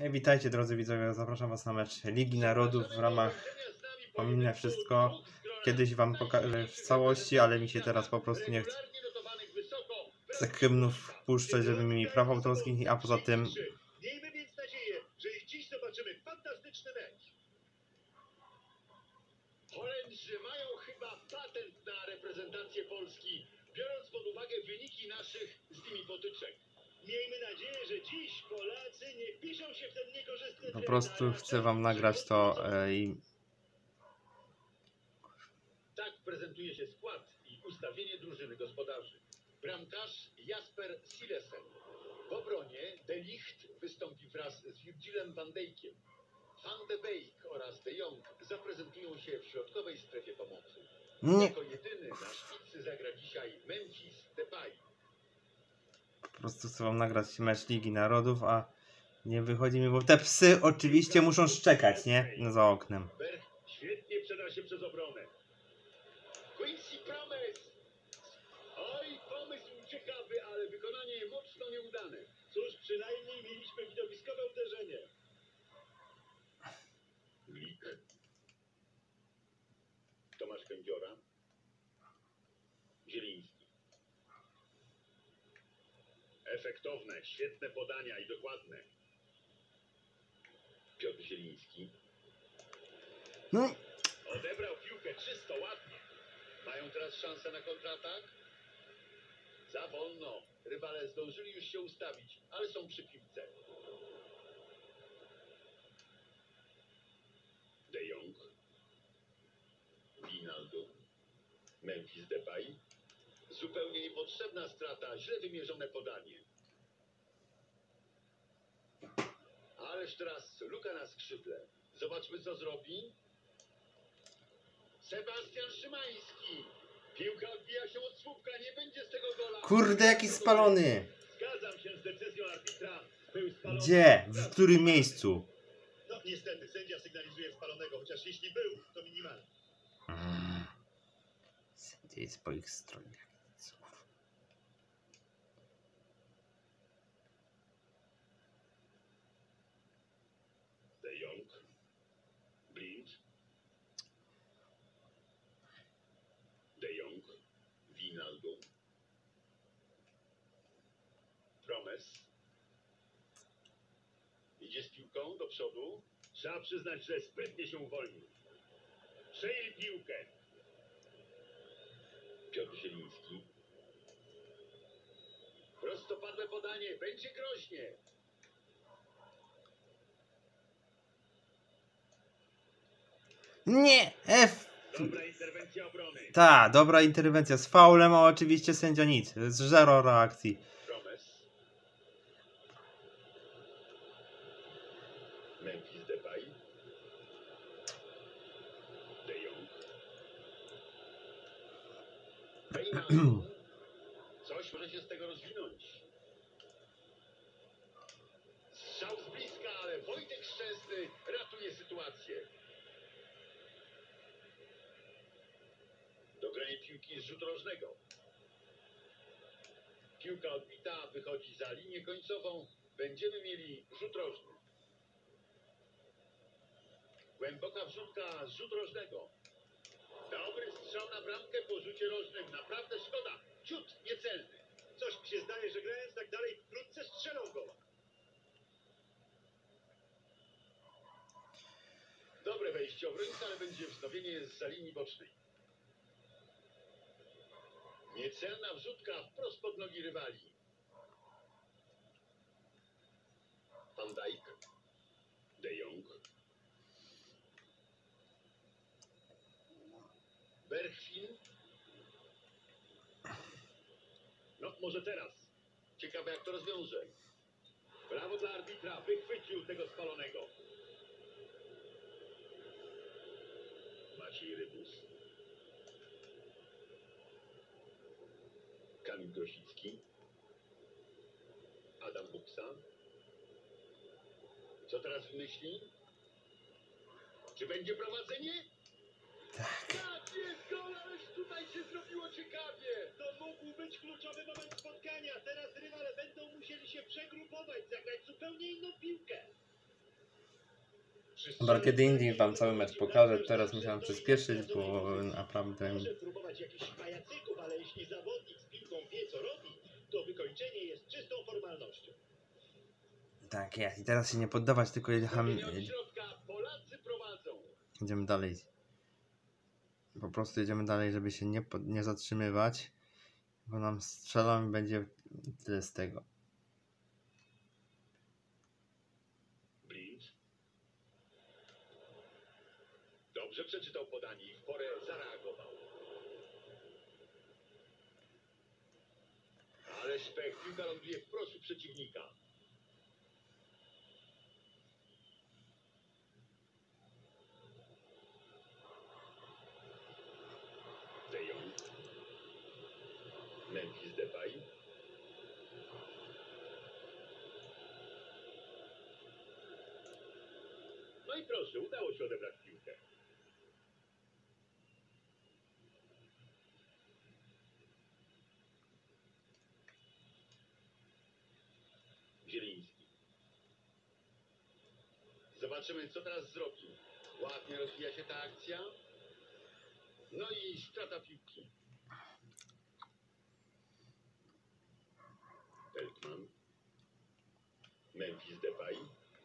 Witajcie drodzy widzowie, zapraszam was na mecz Ligi Narodów w ramach Pominę Wszystko. Kiedyś wam pokażę w całości, ale mi się teraz po prostu nie chce tych hymnów puszczać, żeby mieli praw autorskich, a poza tym... Miejmy więc nadzieję, że dziś zobaczymy fantastyczny mecz. Holendrzy mają chyba patent na reprezentację Polski, biorąc pod uwagę wyniki naszych z nimi potyczek. Miejmy nadzieję, że dziś Polacy nie wpiszą się w ten niekorzystny Po prostu chcę wam nagrać to i... Tak prezentuje się skład i ustawienie drużyny gospodarzy. Bramkarz Jasper Silesen. W obronie De Ligt wystąpi wraz z Virgilem van Dijkiem. Van de Beek oraz De Jong zaprezentują się w środkowej strefie pomocy. Jako jedyny na szpicy zagra dzisiaj Memphis Depay. Po prostu chcę wam nagrać mecz Ligi Narodów, a nie wychodzi mi, bo te psy oczywiście muszą szczekać, nie? No za oknem. Berg świetnie przeda się przez obronę. Quincy Promes. Oj, pomysł ciekawy, ale wykonanie mocno nieudane. Cóż, przynajmniej mieliśmy widowiskowe uderzenie. Lik. Tomasz Kędziora. Zieliński. Efektowne, świetne podania i dokładne. Piotr Zieliński. No. Odebrał piłkę czysto, ładnie. Mają teraz szansę na kontratak. Za wolno. Rywale zdążyli już się ustawić, ale są przy piłce. De Jong. Wijnaldum. Memphis Depay. Zupełnie niepotrzebna strata, źle wymierzone podanie. Ależ teraz luka na skrzydle. Zobaczmy, co zrobi. Sebastian Szymański. Piłka odbija się od słupka, nie będzie z tego gola. Kurde, jaki spalony! Zgadzam się z decyzją arbitra. Był spalony. Gdzie? W którym miejscu? No niestety, sędzia sygnalizuje spalonego, chociaż jeśli był, to minimalnie. Sędzia jest po ich stronie. De Jong. Blind. De Jong. Wijnaldum. Promes. Idzie z piłką do przodu. Trzeba przyznać, że sprytnie się uwolnił. Przejęli piłkę. Piotr Zieliński. Prostopadłe podanie. Będzie groźnie. Nie! F! Dobra interwencja obrony. Ta, dobra interwencja z faulem, a oczywiście sędzia nic. Zero reakcji. Promes. Memphis Depay. De Jong. Wijnaldum. Coś może się z tego rozwinąć. Strzał z bliska, ale Wojtek Szczęsny ratuje sytuację. Dogranie piłki z rzutu rożnego. Piłka odbita, wychodzi za linię końcową. Będziemy mieli rzut rożny. Głęboka wrzutka z rzutu rożnego. Dobry strzał na bramkę po rzucie rożnym. Naprawdę szkoda. Ciut niecelny. Coś mi się zdaje, że grając tak dalej wkrótce strzelą gola. Dobre wejście obrońca, ale będzie wznowienie z za linii bocznej. Niecelna wrzutka wprost pod nogi rywali. Van Dijk. De Jong. Bergwijn. No, może teraz. Ciekawe, jak to rozwiąże. Brawo dla arbitra. Wychwycił tego spalonego. Maciej Rybus. Kamil Grosicki. Adam Buksa. Co teraz wymyśli? Czy będzie prowadzenie? Tak. Tak, jest gol, ależ tutaj się zrobiło ciekawie. To mógł być kluczowy moment spotkania. Teraz rywale będą musieli się przegrupować, zagrać zupełnie inną piłkę. Dobra, kiedy indziej wam cały mecz pokażę, teraz musiałem przyspieszyć, bo naprawdę... Może próbować jakichś pajacyków, ale jeśli zawodnik z piłką wie, co robi, to wykończenie jest czystą formalnością. Tak jest, i teraz się nie poddawać, tylko Polacy prowadzą. idziemy dalej. Po prostu jedziemy dalej, żeby się nie zatrzymywać, bo nam strzelą i będzie tyle z tego. Blind. Dobrze przeczytał podanie i w porę zareagował. Ale szpech, piłka ląduje wprost u przeciwnika. De Jong. Memphis Depay. No i proszę, udało się odebrać piłkę. Zieliński. Zobaczymy, co teraz zrobi. Ładnie rozwija się ta akcja. No i strata piłki. Beltman. Memphis Depay.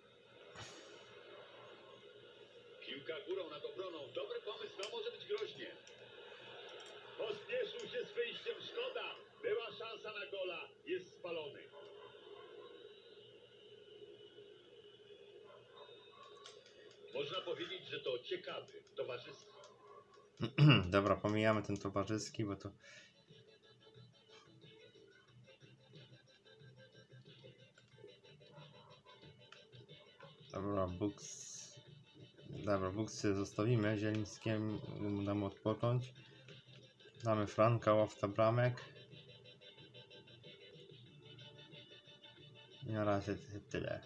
Piłka górą nad obroną. Dobry pomysł, no może być groźnie. Pospieszył się z wyjściem, szkoda. Była szansa na gola. Jest spalony. Można powiedzieć, że to ciekawy, towarzyski. Dobra, pomijamy ten towarzyski, bo to... Dobra, Buksy zostawimy, Zielińskiemu damy odpocząć. Damy Franka, łowca bramek. I na razie tyle.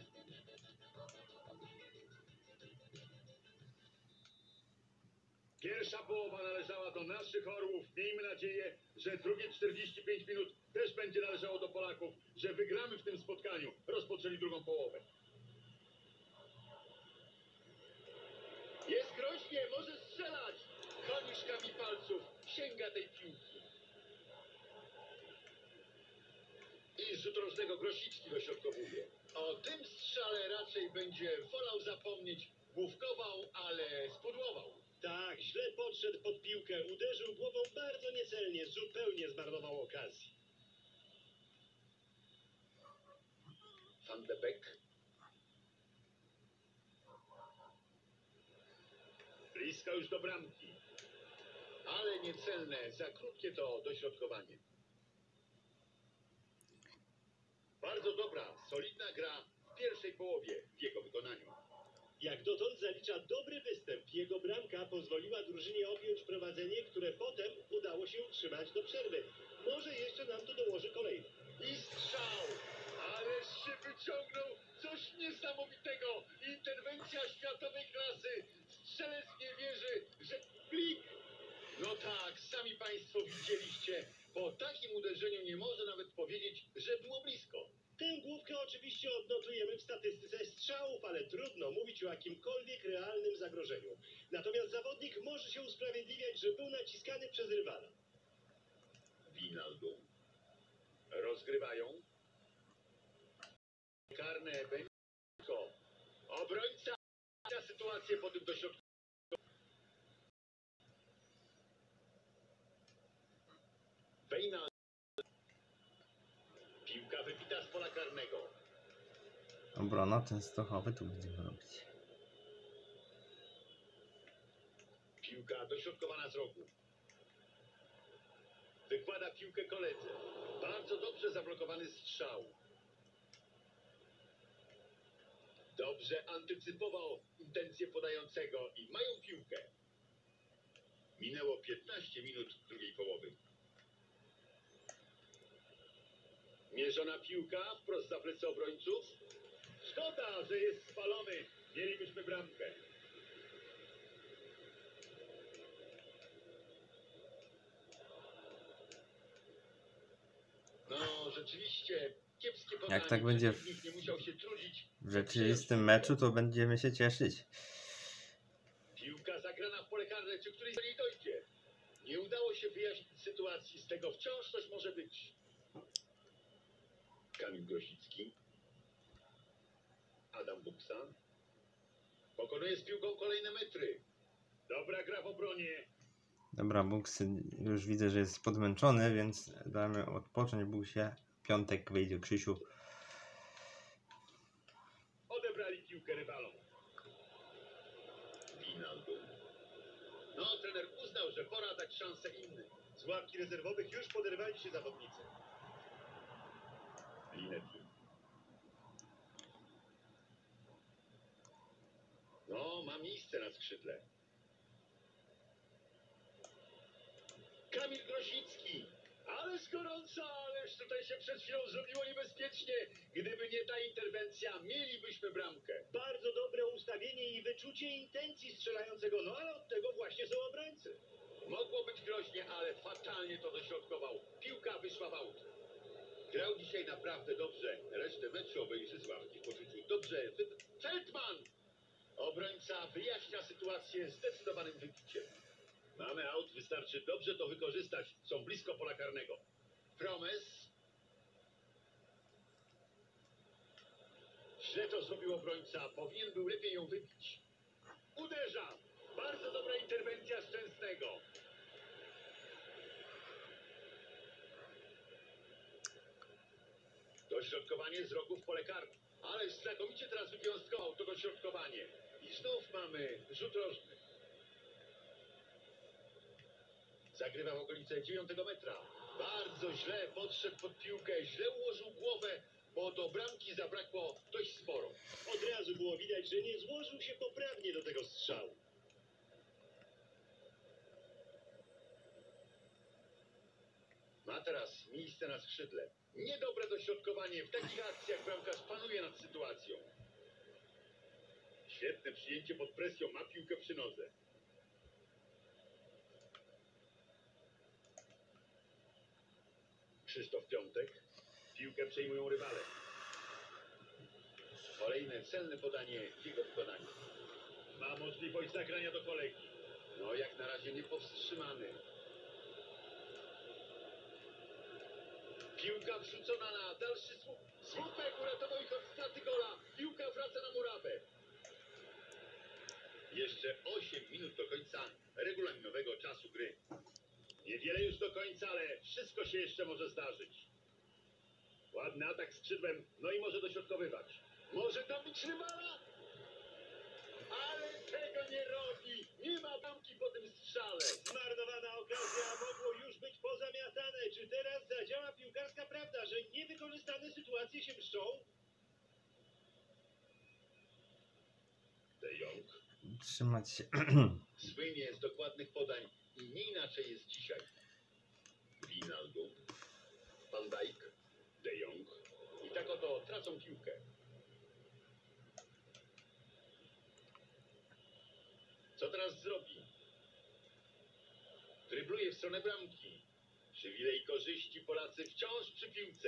Pierwsza połowa należała do naszych orłów. Miejmy nadzieję, że drugie 45 minut też będzie należało do Polaków, że wygramy w tym spotkaniu. Rozpoczęli drugą połowę. Jest groźnie, może strzelać. Koniuszkami palców sięga tej piłki. I z rzutu rożnego Grosicki dośrodkowuje. O tym strzale raczej będzie wolał zapomnieć. Główkował, ale spudłował. Tak, źle podszedł pod piłkę, uderzył głową bardzo niecelnie, zupełnie zmarnował okazję. Van de Beek. Blisko już do bramki. Ale niecelne, za krótkie to dośrodkowanie. Bardzo dobra, solidna gra w pierwszej połowie w jego wykonaniu. Jak dotąd zalicza dobry występ. Jego bramka pozwoliła drużynie objąć prowadzenie, które potem udało się utrzymać do przerwy. Może jeszcze nam tu dołoży kolejny. I strzał! Ależ się wyciągnął! Coś niesamowitego! Interwencja światowej klasy! Strzelec nie wierzy, że klik! No tak, sami Państwo widzieliście. Po takim uderzeniu nie może nawet powiedzieć, że było blisko. Tę główkę oczywiście odnotujemy w statystyce strzałów, ale trudno mówić o jakimkolwiek realnym zagrożeniu. Natomiast zawodnik może się usprawiedliwiać, że był naciskany przez rywala. Wijnaldum. Rozgrywają. Karne będzie. Obrońca na sytuację po tym dośrodku. Wijnaldum. Piłka wybita z pola karnego. Obrona Częstochowy tu będziemy robić. Piłka dośrodkowana z rogu. Wykłada piłkę koledze. Bardzo dobrze zablokowany strzał. Dobrze antycypował intencje podającego i mają piłkę. Minęło 15 minut drugiej połowy. Mierzona piłka wprost za plecy obrońców. Szkoda, że jest spalony. Mielibyśmy bramkę. No, rzeczywiście kiepskie podanie. Jak tak będzie Nikt nie musiał się trudzić. w rzeczywistym meczu, to będziemy się cieszyć. zagrana w pole karne, czy któryś do niej dojdzie. Nie udało się wyjaśnić sytuacji, z tego wciąż coś może być. Kamil Grosicki. Adam Buksa. Pokonuje z piłką kolejne metry. Dobra gra w obronie. Dobra, Buks już widzę, że jest podmęczony, więc damy odpocząć Buksie. Piątek wyjdzie Krzysiu. Odebrali piłkę rywalom. Wijnaldum. No, trener uznał, że pora dać szansę innym. Z ławki rezerwowych już poderwali się zawodnicy. Linetti. No, ma miejsce na skrzydle. Kamil Grosicki. Ależ gorąco, ależ tutaj się przed chwilą zrobiło niebezpiecznie. Gdyby nie ta interwencja, mielibyśmy bramkę. Bardzo dobre ustawienie i wyczucie intencji strzelającego, no ale od tego właśnie są obrońcy. Mogło być groźnie, ale fatalnie to dośrodkował. Piłka wyszła w aut. Grał dzisiaj naprawdę dobrze. Resztę meczu obejrzy z ławki w poczuciu. Dobrze. Feldman! Obrońca wyjaśnia sytuację zdecydowanym wybiciem. Mamy aut, wystarczy dobrze to wykorzystać. Są blisko pola karnego. Promes. Źle to zrobił obrońca. Powinien był lepiej ją wybić. Uderza. Bardzo dobra interwencja Szczęsnego. Dośrodkowanie z rogu w pole karne. Ależ znakomicie teraz wywiązkował to dośrodkowanie. I znów mamy rzut rożny. Zagrywa w okolice 9 metra. Bardzo źle podszedł pod piłkę, źle ułożył głowę, bo do bramki zabrakło dość sporo. Od razu było widać, że nie złożył się poprawnie do tego strzału. Ma teraz miejsce na skrzydle. Niedobre dośrodkowanie. W takich akcjach bramkarz panuje nad sytuacją. Świetne przyjęcie pod presją. Ma piłkę przy nodze. Krzysztof Piątek. Piłkę przejmują rywale. Kolejne celne podanie w jego wykonaniu. Ma możliwość zagrania do kolegi. No jak na razie niepowstrzymany. Piłka wrzucona na dalszy słup. Słupek uratował ich od straty gola. Piłka wraca na murawę. Jeszcze 8 minut do końca regulaminowego czasu gry. Niewiele już do końca, ale wszystko się jeszcze może zdarzyć. Ładny atak skrzydłem, no i może dośrodkowywać. Może to być rywala? Ale tego nie robi. Nie ma bramki po tym strzale. Zmarnowana okazja, mogło już być pozamiatane. Czy teraz zadziała piłkarska prawda, że niewykorzystane sytuacje się mszczą? De Jong Trzymać się. słynie z dokładnych podań i nie inaczej jest dzisiaj. Wijnaldum, Van Dijk, De Jong i tak oto tracą piłkę. Co teraz zrobi? Drybluje w stronę bramki. Przywilej korzyści, Polacy wciąż przy piłce.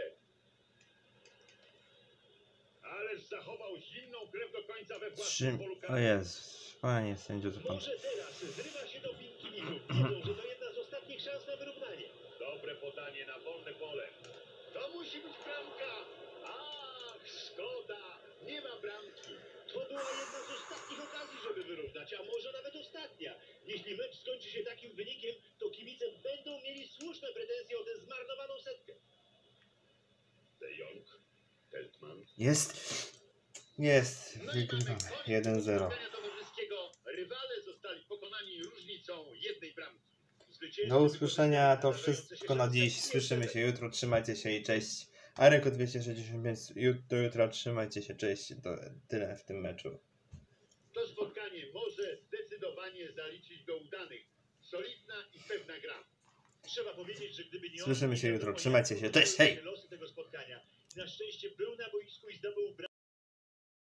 Ależ zachował zimną krew do końca we własnym polu O karnym. Jezus, panie sędzio, to pan... Może teraz zrywa się do piłki widzów. Wiedzą, że to jedna z ostatnich szans na wyrównanie. Dobre podanie na wolne pole. To musi być bramka. Ach, szkoda. Nie ma bramki. To była jedna z ostatnich okazji, żeby wyrównać, a może nawet ostatnia. Jeśli mecz skończy się takim wynikiem, to kibice będą mieli słuszne pretensje o tę zmarnowaną setkę. De Jong, Feldman. Jest, No i wygrywamy. mamy koniec 1-0. spotkania towarzyskiego. Rywale zostali pokonani różnicą jednej bramki. Do usłyszenia, to wszystko na dziś. Słyszymy się jutro, trzymajcie się i cześć. Areko 265, do jutra, trzymajcie się, cześć. To tyle w tym meczu. To spotkanie może zdecydowanie zaliczyć do udanych. Solidna i pewna gra. Trzeba powiedzieć, że gdyby nie Słyszymy oni, się to jutro, by trzymajcie się, cześć, hej!